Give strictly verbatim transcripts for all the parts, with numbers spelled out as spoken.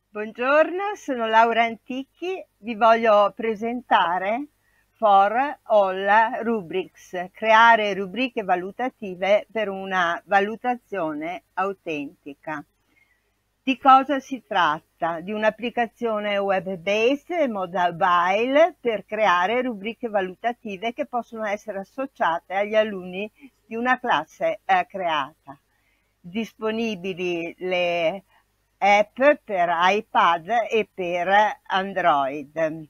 Buongiorno, sono Laura Antichi, vi voglio presentare For All Rubrics, creare rubriche valutative per una valutazione autentica. Di cosa si tratta? Di un'applicazione web-based e mobile per creare rubriche valutative che possono essere associate agli alunni di una classe eh, creata. Disponibili le app per iPad e per Android.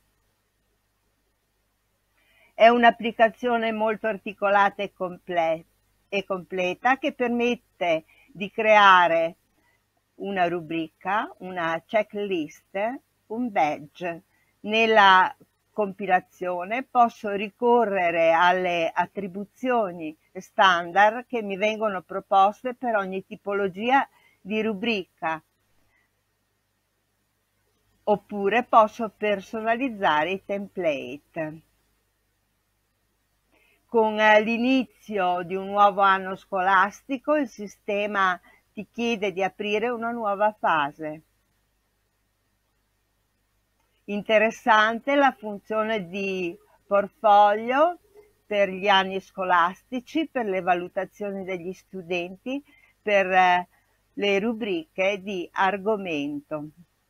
È un'applicazione molto articolata e, comple- e completa che permette di creare una rubrica, una checklist, un badge. Nella compilazione posso ricorrere alle attribuzioni standard che mi vengono proposte per ogni tipologia di rubrica, oppure posso personalizzare i template. Con l'inizio di un nuovo anno scolastico il sistema ti chiede di aprire una nuova fase. Interessante la funzione di portfolio per gli anni scolastici, per le valutazioni degli studenti, per le rubriche di argomento.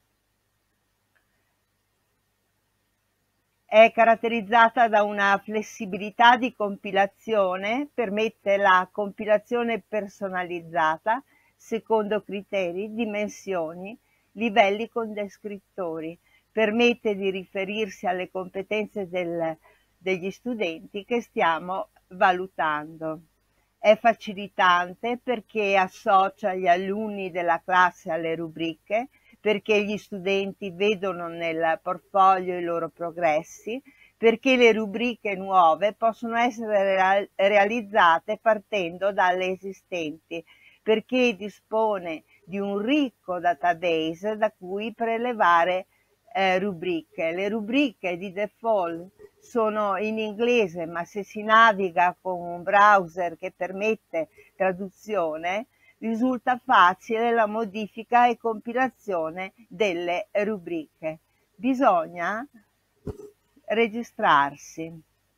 È caratterizzata da una flessibilità di compilazione, permette la compilazione personalizzata secondo criteri, dimensioni, livelli con descrittori, permette di riferirsi alle competenze del, degli studenti che stiamo valutando. È facilitante perché associa gli alunni della classe alle rubriche, perché gli studenti vedono nel portfolio i loro progressi, perché le rubriche nuove possono essere realizzate partendo dalle esistenti, perché dispone di un ricco database da cui prelevare eh, rubriche. Le rubriche di default sono in inglese, ma se si naviga con un browser che permette traduzione, risulta facile la modifica e compilazione delle rubriche. Bisogna registrarsi.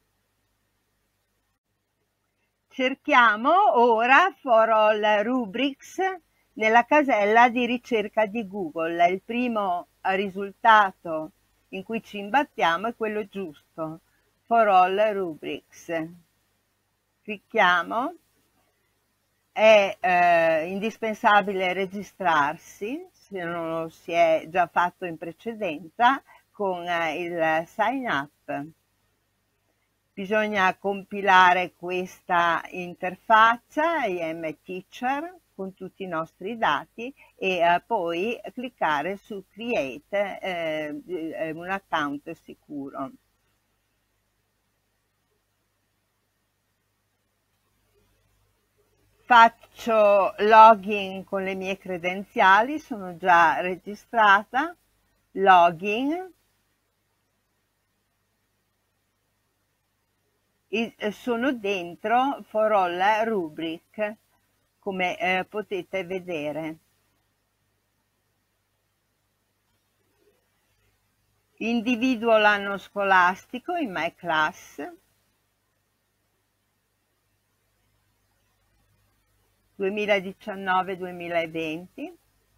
Cerchiamo ora For All Rubrics nella casella di ricerca di Google. Il primo risultato in cui ci imbattiamo è quello giusto, For All Rubrics. Clicchiamo. È eh, indispensabile registrarsi, se non lo si è già fatto in precedenza, con eh, il sign up. Bisogna compilare questa interfaccia I M Teacher con tutti i nostri dati e eh, poi cliccare su Create eh, un account sicuro. Faccio login con le mie credenziali, sono già registrata, login, e sono dentro For All Rubric, come eh, potete vedere. Individuo l'anno scolastico in My Class, duemiladiciannove duemilaventi,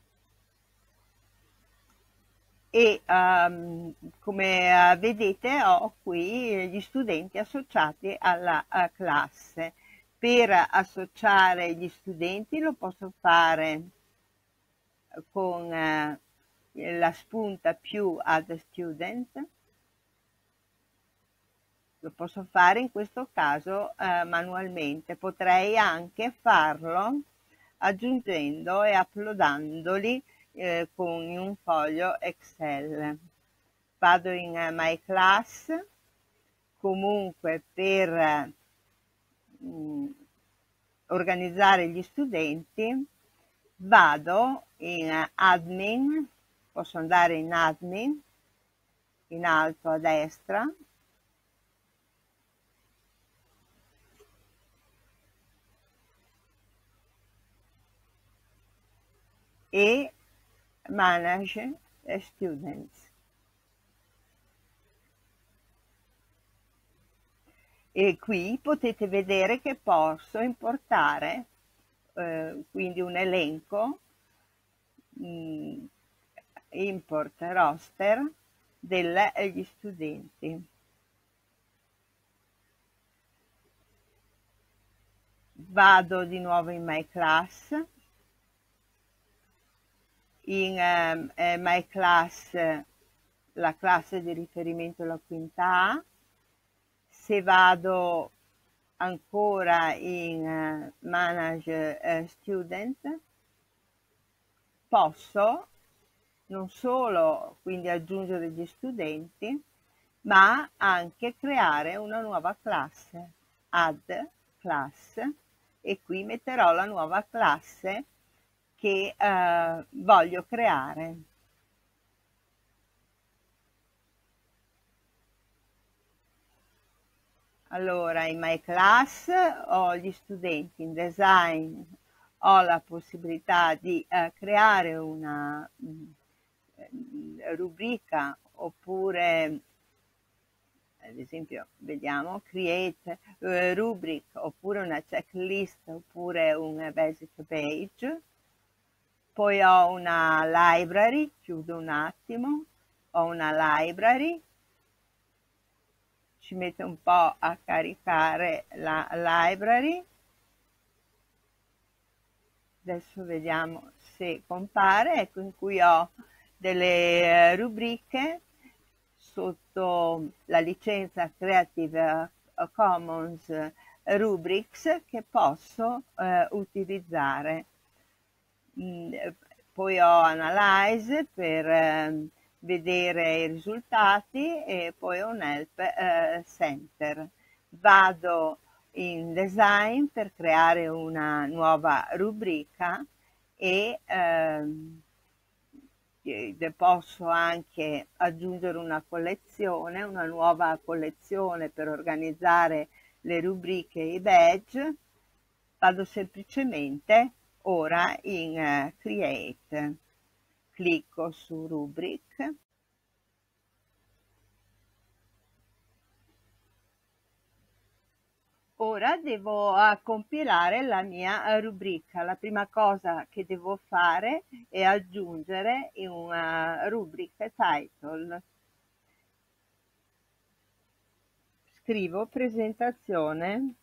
e um, come uh, vedete ho qui gli studenti associati alla uh, classe. Per associare gli studenti lo posso fare con uh, la spunta più Add Student. Lo posso fare in questo caso uh, manualmente. Potrei anche farlo aggiungendo e uploadandoli Eh, con un foglio Excel. Vado in uh, My Class, comunque per uh, organizzare gli studenti vado in uh, Admin, posso andare in Admin, in alto a destra, e Manage uh, students. E qui potete vedere che posso importare eh, quindi un elenco, mh, import roster degli studenti. Vado di nuovo in My Class. In um, eh, My Class la classe di riferimento è la quinta A. Se vado ancora in uh, Manage uh, Student, posso non solo quindi aggiungere gli studenti, ma anche creare una nuova classe, add class, e qui metterò la nuova classe che eh, voglio creare. Allora, in My Class ho gli studenti, in Design ho la possibilità di eh, creare una mh, rubrica oppure, ad esempio, vediamo, create uh, rubric oppure una checklist oppure un basic page. Poi ho una library, chiudo un attimo, ho una library, ci mette un po' a caricare la library. Adesso vediamo se compare, ecco, in cui ho delle rubriche sotto la licenza Creative Commons Rubrics che posso eh, utilizzare. Mm, poi ho Analyze per eh, vedere i risultati e poi ho un Help eh, Center. Vado in Design per creare una nuova rubrica e ehm, posso anche aggiungere una collezione, una nuova collezione per organizzare le rubriche e i badge. Vado semplicemente ora in uh, Create, clicco su Rubric. Ora devo uh, compilare la mia uh, rubrica. La prima cosa che devo fare è aggiungere una rubrica title. Scrivo presentazione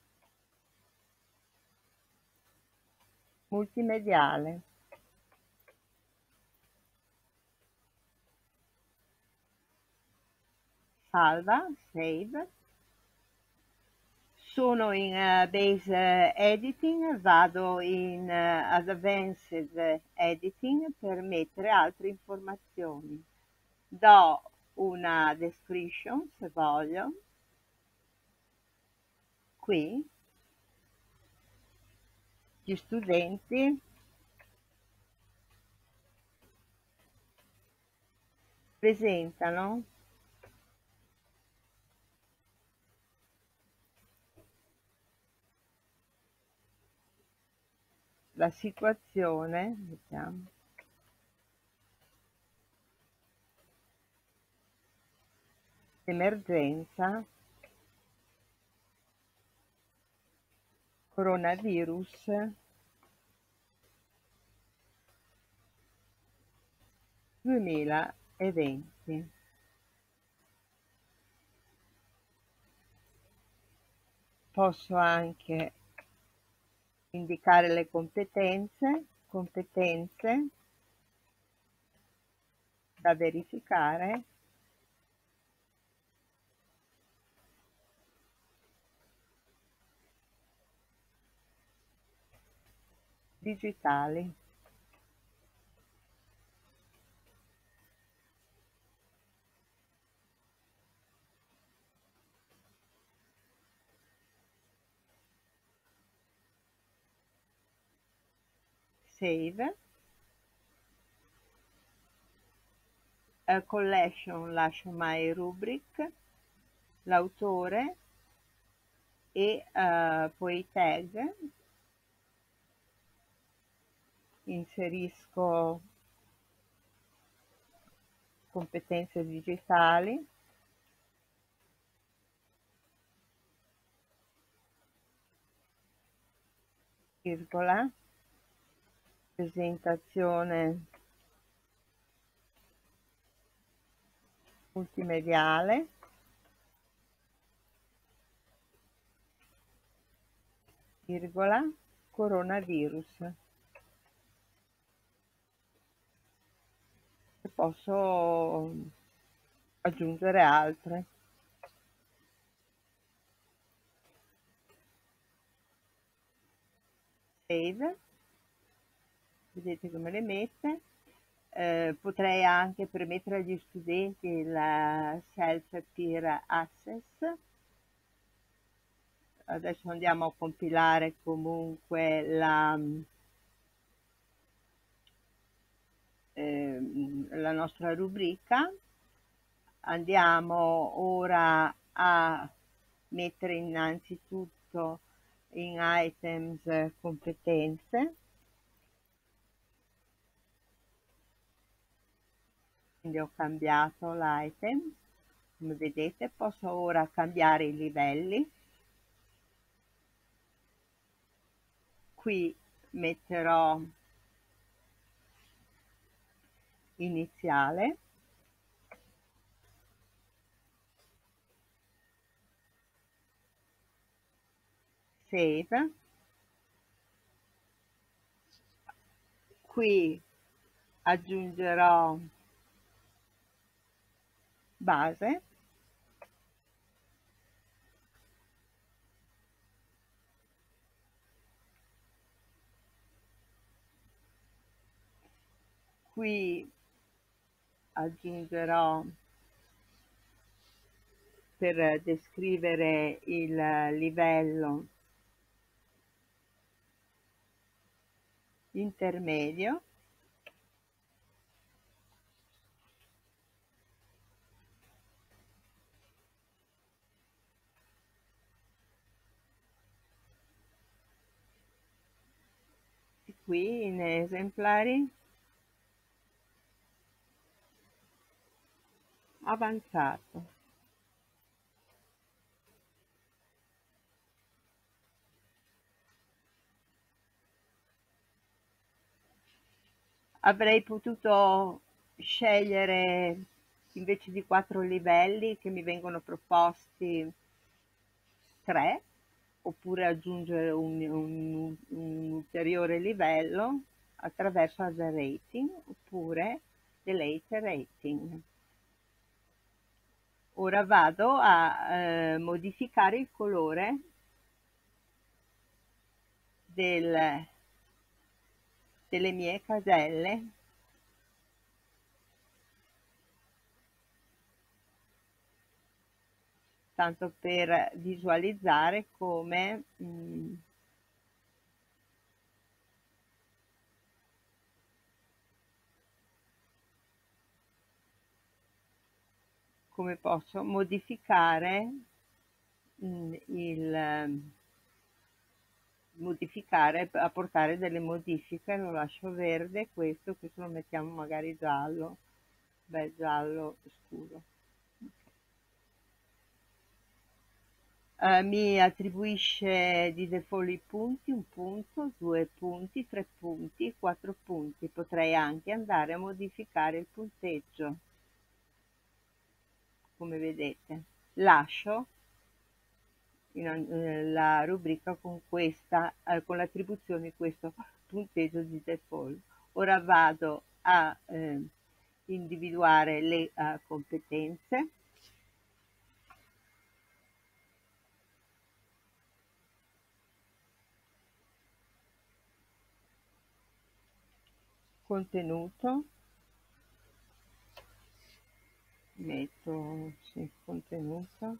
multimediale. Salva, save. Sono in uh, Base Editing, vado in uh, Advanced Editing per mettere altre informazioni. Do una description se voglio. Qui gli studenti presentano la situazione, vediamo, emergenza coronavirus duemilaventi. Posso anche indicare le competenze, competenze da verificare, digitali. Save. Uh, collection lascio my rubric, l'autore e uh, poi i tag. Inserisco competenze digitali, virgola, presentazione multimediale, virgola, coronavirus. E posso aggiungere altre. Save, vedete come le mette. Eh, potrei anche permettere agli studenti il self-peer access. Adesso andiamo a compilare comunque la, eh, la nostra rubrica. Andiamo ora a mettere innanzitutto in items competenze. Quindi ho cambiato l'item, come vedete posso ora cambiare i livelli. Qui metterò iniziale, save, qui aggiungerò base, qui aggiungerò per descrivere il livello intermedio, e qui in esemplari avanzato. Avrei potuto scegliere invece di quattro livelli che mi vengono proposti tre, oppure aggiungere un, un, un ulteriore livello attraverso Other Rating oppure Delete Rating. Ora vado a eh, modificare il colore del, delle mie caselle tanto per visualizzare come mh, come posso modificare mh, il modificare, apportare delle modifiche. Lo lascio verde questo, questo lo mettiamo magari giallo, bel giallo scuro. Uh, mi attribuisce di default i punti, un punto, due punti, tre punti, quattro punti. Potrei anche andare a modificare il punteggio, come vedete. Lascio in, eh, la rubrica con questa, eh, con l'attribuzione di questo punteggio di default. Ora vado a eh, individuare le uh, competenze. Contenuto, metto sì, contenuto,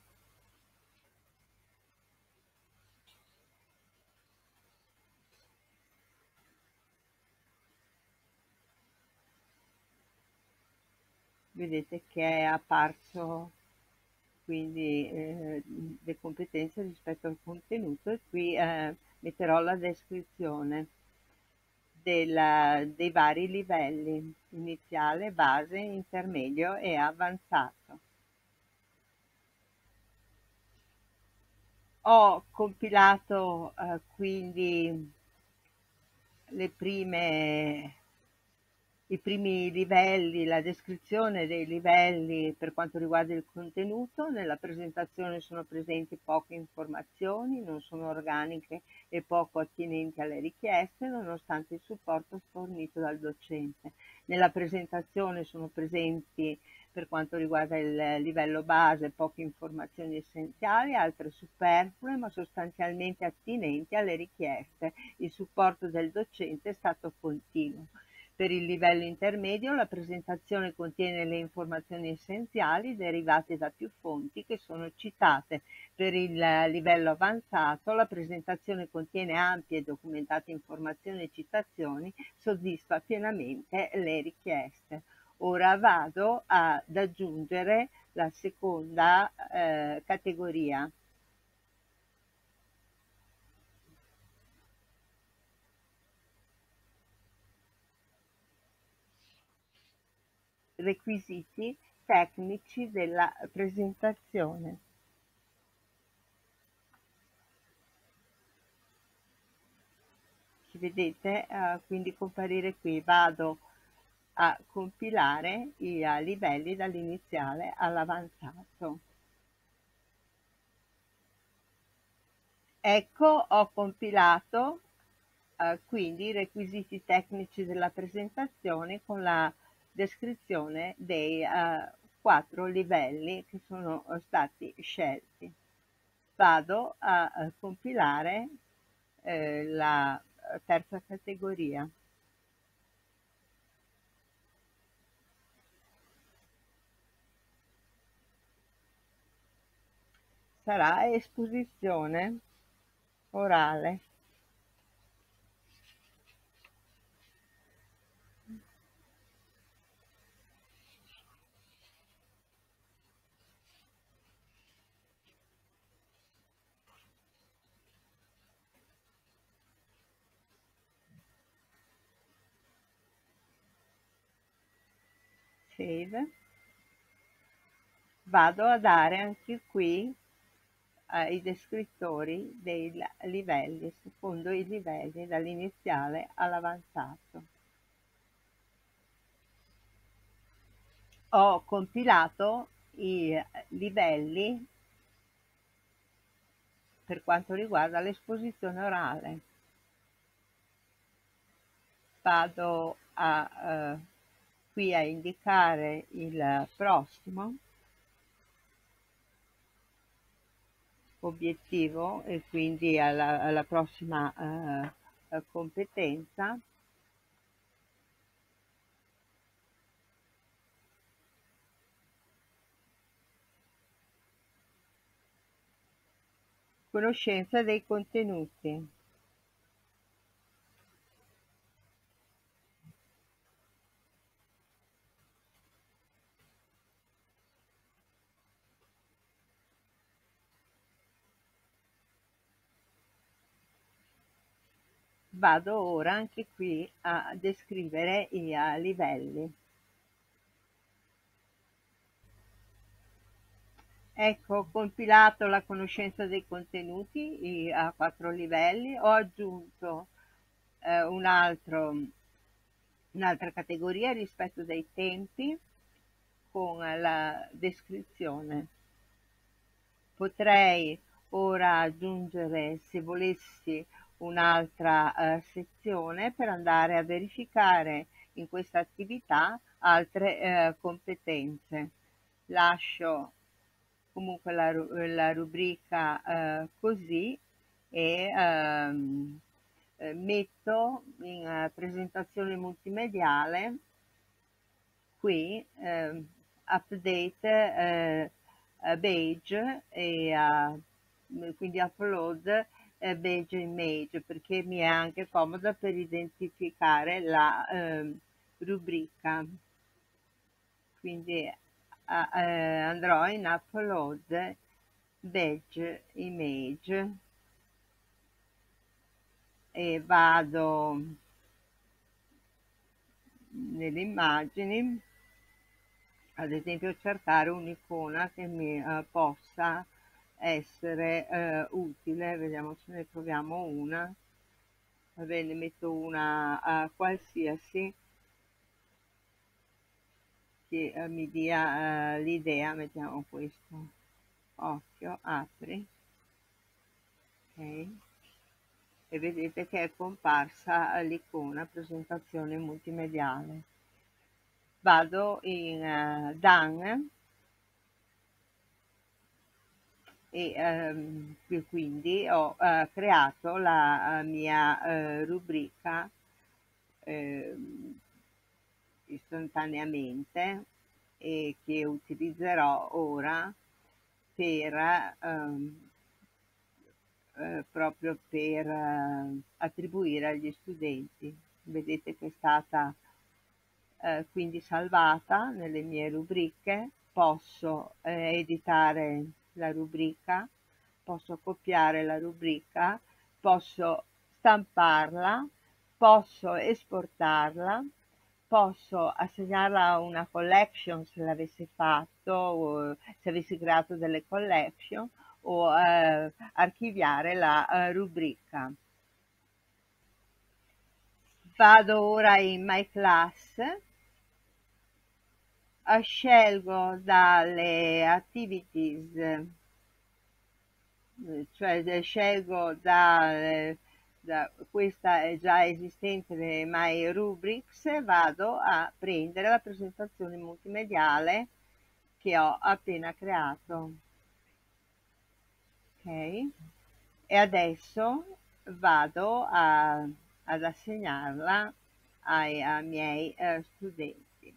vedete che è apparso quindi eh, le competenze rispetto al contenuto, e qui eh, metterò la descrizione. della, dei vari livelli, iniziale, base, intermedio e avanzato. Ho compilato eh, quindi le prime i primi livelli, la descrizione dei livelli per quanto riguarda il contenuto. Nella presentazione sono presenti poche informazioni, non sono organiche e poco attinenti alle richieste, nonostante il supporto fornito dal docente. Nella presentazione sono presenti, per quanto riguarda il livello base, poche informazioni essenziali, altre superflue, ma sostanzialmente attinenti alle richieste. Il supporto del docente è stato continuo. Per il livello intermedio la presentazione contiene le informazioni essenziali derivate da più fonti che sono citate. Per il livello avanzato la presentazione contiene ampie e documentate informazioni e citazioni, soddisfa pienamente le richieste. Ora vado ad aggiungere la seconda eh, categoria. Requisiti tecnici della presentazione. Ci vedete uh, quindi comparire qui. Vado a compilare i uh, livelli dall'iniziale all'avanzato. Ecco, ho compilato uh, quindi i requisiti tecnici della presentazione con la descrizione dei uh, quattro livelli che sono stati scelti. Vado a, a compilare eh, la terza categoria. Sarà esposizione orale. Save. Vado a dare anche qui eh, i descrittori dei livelli, secondo i livelli dall'iniziale all'avanzato. Ho compilato i livelli per quanto riguarda l'esposizione orale. Vado a, eh, qui a indicare il prossimo obiettivo e quindi alla, alla prossima eh, competenza. Conoscenza dei contenuti. Vado ora anche qui a descrivere i a livelli. Ecco, ho compilato la conoscenza dei contenuti i, a quattro livelli, ho aggiunto eh, un altro, un'altra categoria rispetto dei tempi con la descrizione. Potrei ora aggiungere, se volessi, un'altra eh, sezione per andare a verificare in questa attività altre eh, competenze. Lascio comunque la, la rubrica eh, così e ehm, eh, metto in eh, presentazione multimediale qui eh, update eh, badge e uh, quindi upload eh, badge image, perché mi è anche comoda per identificare la eh, rubrica. Quindi eh, eh, andrò in upload badge image e vado nelle immagini, ad esempio cercare un'icona che mi eh, possa essere eh, utile. Vediamo se ne troviamo una. Va bene, metto una uh, qualsiasi che uh, mi dia uh, l'idea. Mettiamo questo, occhio, apri, ok, e vedete che è comparsa l'icona presentazione multimediale. Vado in uh, Done e um, quindi ho uh, creato la uh, mia uh, rubrica uh, istantaneamente, e che utilizzerò ora per um, eh, proprio per eh, attribuire agli studenti. Vedete che è stata eh, quindi salvata nelle mie rubriche. Posso eh, editare la rubrica, posso copiare la rubrica, posso stamparla, posso esportarla, posso assegnarla a una collection se l'avessi fatto, o se avessi creato delle collection, o eh, archiviare la eh, rubrica. Vado ora in My Class, eh, scelgo dalle activities, eh, cioè scelgo da, eh, da questa è già esistente, le My Rubrics, vado a prendere la presentazione multimediale che ho appena creato. Ok, e adesso vado a, ad assegnarla ai, ai miei eh, studenti.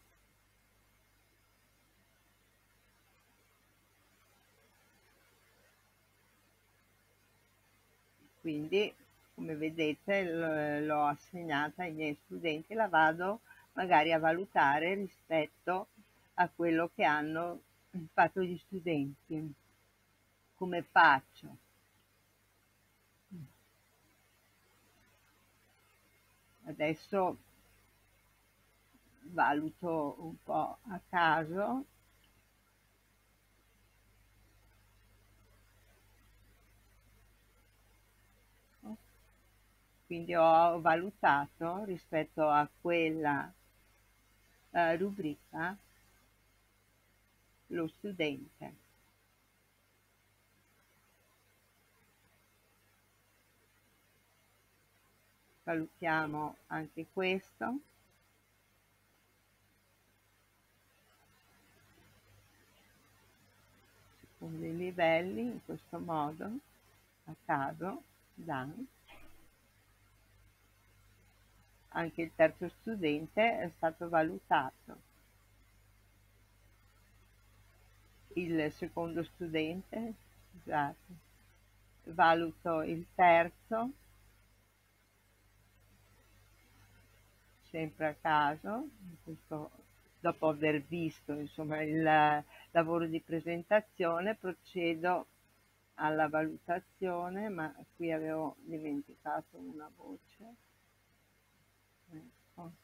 Quindi, come vedete, l'ho assegnata ai miei studenti e la vado magari a valutare rispetto a quello che hanno fatto gli studenti. Come faccio? Adesso valuto un po' a caso. Quindi ho valutato rispetto a quella eh, rubrica lo studente. Valutiamo anche questo. Secondo i livelli, in questo modo, a caso, done. Anche il terzo studente è stato valutato. Il secondo studente, scusate, valuto il terzo, sempre a caso, questo, dopo aver visto insomma il lavoro di presentazione, procedo alla valutazione, ma qui avevo dimenticato una voce. Ecco.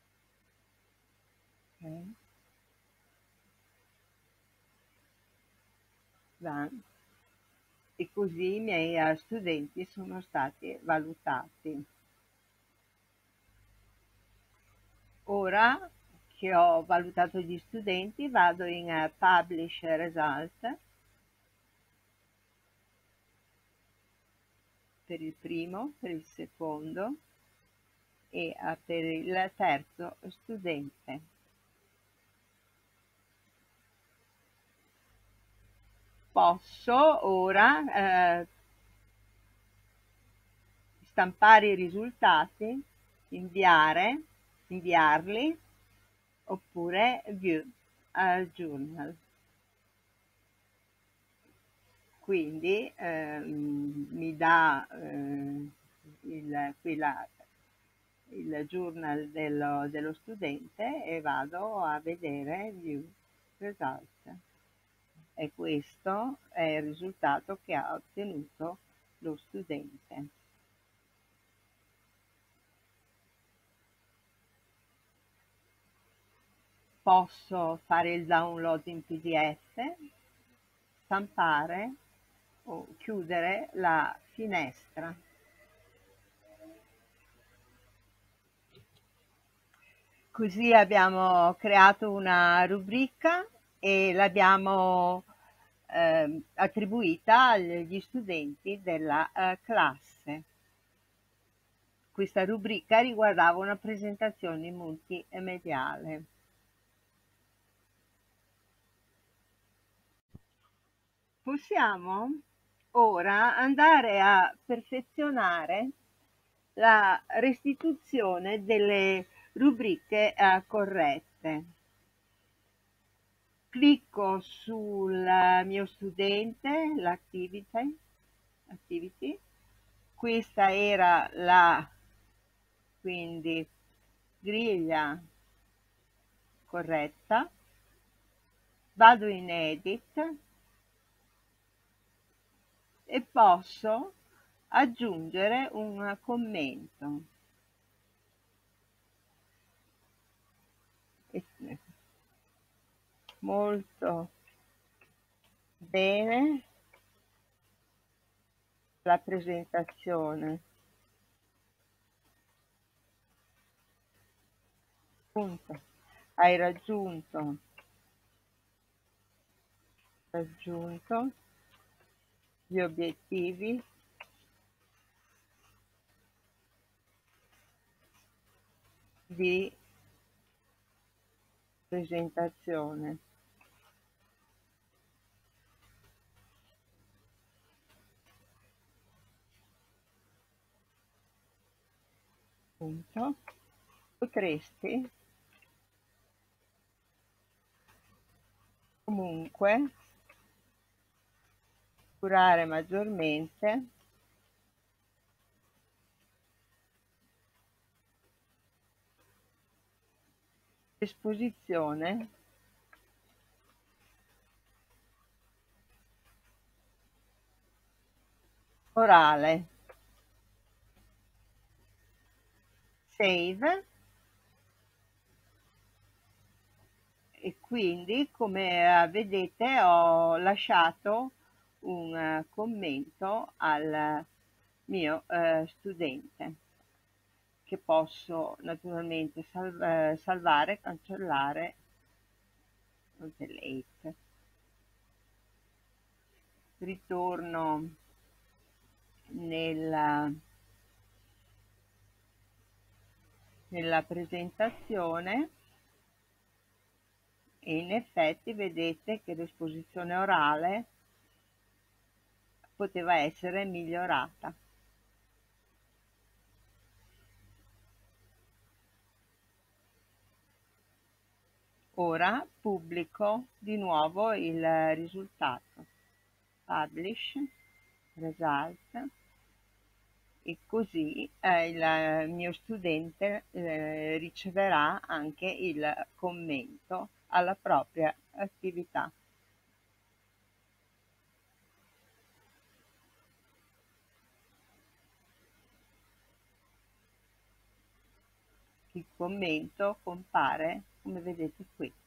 Okay. E così i miei studenti sono stati valutati. Ora che ho valutato gli studenti, vado in uh, Publish Result per il primo, per il secondo e uh, per il terzo studente. Posso ora eh, stampare i risultati, inviare, inviarli, oppure View al Journal. Quindi eh, mi dà eh, il, qui la, il journal dello, dello studente e vado a vedere View Result. E questo è il risultato che ha ottenuto lo studente. posso fare il download in P D F, stampare o chiudere la finestra. Così abbiamo creato una rubrica e l'abbiamo eh, attribuita agli studenti della eh, classe. Questa rubrica riguardava una presentazione multimediale. Possiamo ora andare a perfezionare la restituzione delle rubriche eh, corrette. Clicco sul mio studente, l'activity, activity. Questa era la quindi griglia corretta. Vado in edit e posso aggiungere un commento. Molto bene la presentazione. Punto. Hai raggiunto raggiunto gli obiettivi di presentazione. Punto. Potresti comunque curare maggiormente l'esposizione orale. Save. E quindi, come vedete, ho lasciato un commento al mio eh, studente, che posso naturalmente salv salvare, cancellare, delete. Ritorno nella, nella presentazione e in effetti vedete che l'esposizione orale poteva essere migliorata. Ora pubblico di nuovo il risultato. Publish result e così eh, il mio studente eh, riceverà anche il commento alla propria attività. Il commento compare come vedete qui.